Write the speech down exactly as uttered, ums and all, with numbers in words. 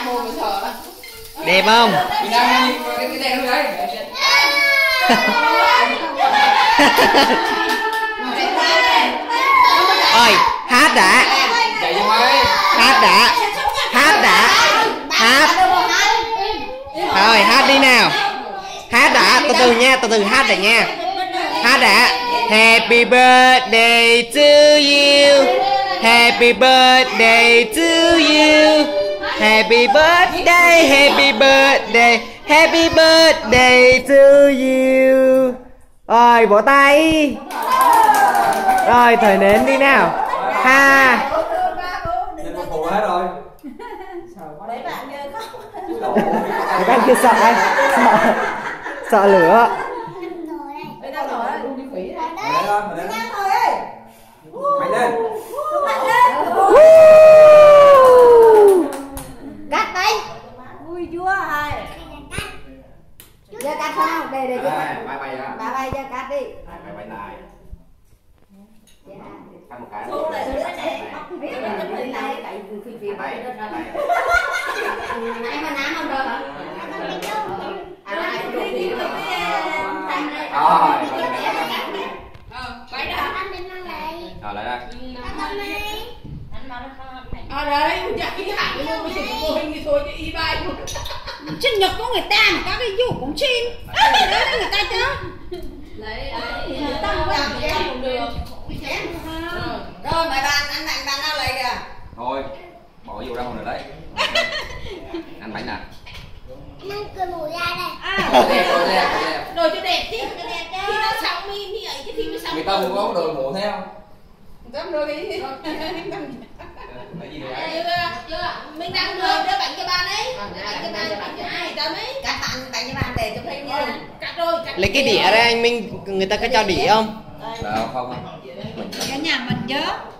Đẹp không? Ôi, hát đã. Hát đã. Hát đã. Hát. Rồi, hát đi nào. Hát đã, từ từ nha, từ từ hát đã nha. Hát đã. Happy birthday to you. Happy birthday to you. Happy birthday, happy birthday, happy birthday to you. Rồi, vỗ tay. Rồi, thời nến đi nào. Ha. Các anh kia sợ anh. Sợ, sợ lửa. Cắt đi. Vui chúa ơi. Giờ cắt sao? Để để cho bà bay cho cắt đi. Bay bay lại. Cắt một cái. Xuống lại nữa chạy. Biết mình chụp hình này tại phi phi bay lên rồi. Em mà nám không được hả? À ai chụp thì rồi. Vậy đó. Rồi lại đây. À đấy, chả cái hạng cái luôn, bây giờ cô hình thì thôi chứ y bay luôn. Sinh nhật của người ta mà có cái vụ cũng xin. Đấy đó người ta chứ. Lấy ấy. Tâm quá. Không được. Rồi mày bạn anh bạn bạn nào lấy kìa. Thôi, bỏ vô đâu rồi đấy. Ăn bánh nè. Nâng cười mùi ra đây. À, Đẹp rồi, đẹp rồi, đẹp. đồ cho đẹp chứ. Khi nó xong mi mi ấy chứ khi mới xong. Người ta không có đồ mổ theo. Dám đồ đi. Cái gì đấy? Mình đang đưa đưa bánh cho bạn ấy. Bánh cho bạn, bánh cho ai cho mấy. Cắt bạn bánh cho bạn để chụp hình nha. Cắt rồi, cắt. Lấy cái đĩa ra anh Minh, người ta có cho đĩa không? Không không. Cái nhà mình nhớ.